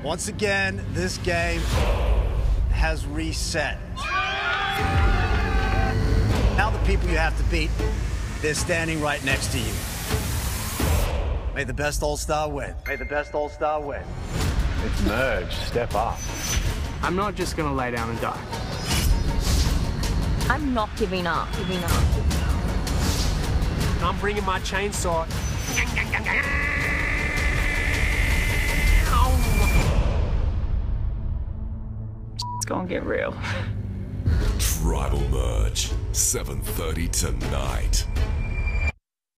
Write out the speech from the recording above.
Once again, this game has reset. Now the people you have to beat, they're standing right next to you. May the best All-Star win. May the best All-Star win. It's merge. Step up. I'm not just gonna lay down and die. I'm not giving up. I'm bringing my chainsaw. It's gonna get real. Tribal Merge, 7:30 tonight.